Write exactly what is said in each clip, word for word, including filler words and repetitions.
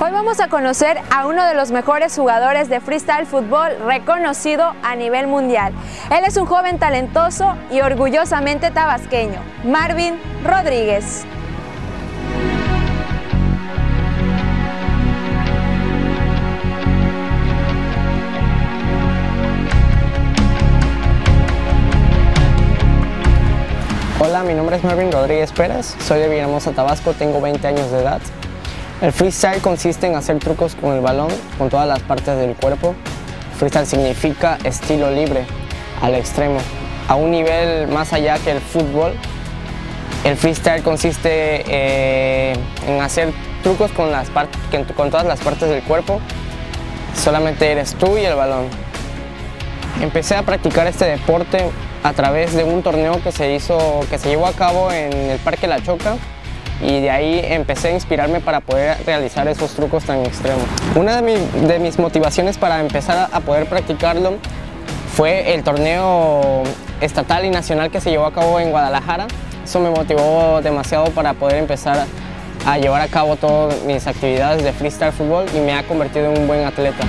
Hoy vamos a conocer a uno de los mejores jugadores de freestyle fútbol reconocido a nivel mundial. Él es un joven talentoso y orgullosamente tabasqueño, Marvin Rodríguez. Hola, mi nombre es Marvin Rodríguez Pérez, soy de Villahermosa, Tabasco, tengo veinte años de edad. El freestyle consiste en hacer trucos con el balón, con todas las partes del cuerpo. Freestyle significa estilo libre, al extremo, a un nivel más allá que el fútbol. El freestyle consiste eh, en hacer trucos con, las con todas las partes del cuerpo, solamente eres tú y el balón. Empecé a practicar este deporte a través de un torneo que se hizo, que se llevó a cabo en el Parque La Choca, y de ahí empecé a inspirarme para poder realizar esos trucos tan extremos. Una de, mi, de mis motivaciones para empezar a poder practicarlo fue el torneo estatal y nacional que se llevó a cabo en Guadalajara. Eso me motivó demasiado para poder empezar a llevar a cabo todas mis actividades de freestyle fútbol y me ha convertido en un buen atleta.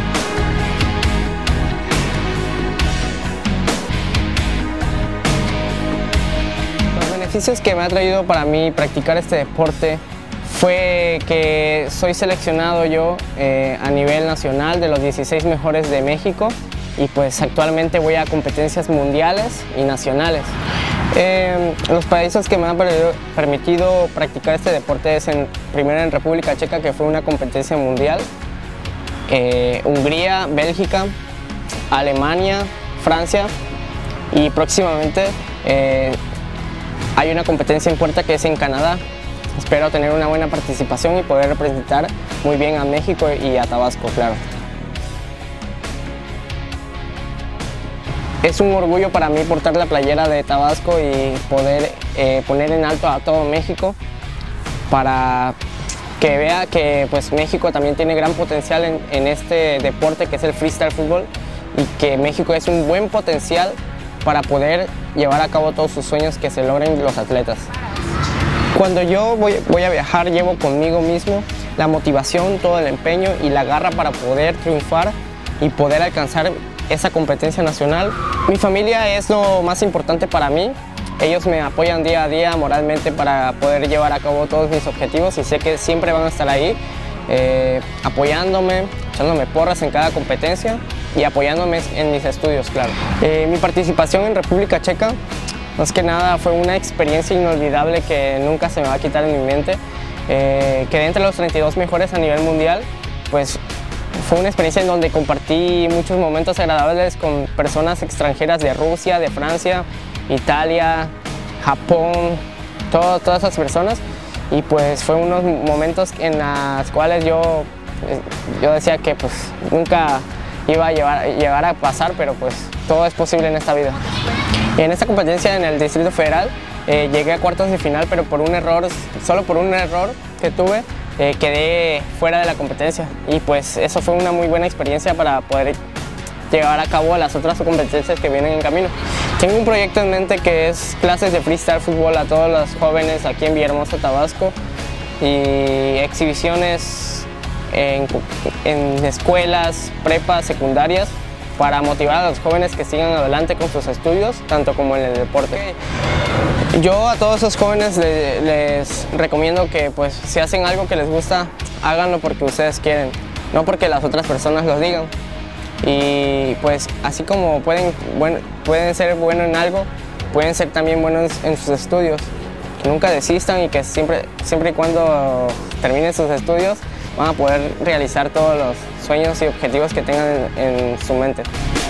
Los beneficios que me ha traído para mí practicar este deporte fue que soy seleccionado yo eh, a nivel nacional de los dieciséis mejores de México, y pues actualmente voy a competencias mundiales y nacionales. Eh, los países que me han permitido practicar este deporte es en, primero en República Checa, que fue una competencia mundial, eh, Hungría, Bélgica, Alemania, Francia, y próximamente eh, hay una competencia en puerta que es en Canadá. Espero tener una buena participación y poder representar muy bien a México y a Tabasco, claro. Es un orgullo para mí portar la playera de Tabasco y poder eh, poner en alto a todo México, para que vea que pues, México también tiene gran potencial en, en este deporte que es el freestyle fútbol, y que México es un buen potencial para poder llevar a cabo todos sus sueños que se logren los atletas. Cuando yo voy, voy a viajar, llevo conmigo mismo la motivación, todo el empeño y la garra para poder triunfar y poder alcanzar esa competencia nacional. Mi familia es lo más importante para mí. Ellos me apoyan día a día moralmente para poder llevar a cabo todos mis objetivos, y sé que siempre van a estar ahí eh, apoyándome, echándome porras en cada competencia y apoyándome en mis estudios, claro. Eh, mi participación en República Checa, más que nada, fue una experiencia inolvidable que nunca se me va a quitar en mi mente. Eh, quedé entre los treinta y dos mejores a nivel mundial, pues fue una experiencia en donde compartí muchos momentos agradables con personas extranjeras de Rusia, de Francia, Italia, Japón, todo, todas esas personas, y pues fue unos momentos en los cuales yo, yo decía que pues nunca iba a llevar, llegar a pasar, pero pues todo es posible en esta vida. En esta competencia en el Distrito Federal eh, llegué a cuartos de final, pero por un error, solo por un error que tuve, eh, quedé fuera de la competencia, y pues eso fue una muy buena experiencia para poder llevar a cabo las otras competencias que vienen en camino. Tengo un proyecto en mente que es clases de freestyle fútbol a todos los jóvenes aquí en Villahermosa, Tabasco, y exhibiciones en, en escuelas, prepas, secundarias, para motivar a los jóvenes que sigan adelante con sus estudios, tanto como en el deporte. Yo a todos esos jóvenes les, les recomiendo que pues, si hacen algo que les gusta, háganlo porque ustedes quieren, no porque las otras personas los digan. Y pues así como pueden, bueno, pueden ser buenos en algo, pueden ser también buenos en sus estudios. Que nunca desistan, y que siempre, siempre y cuando terminen sus estudios van a poder realizar todos los sueños y objetivos que tengan en, en su mente.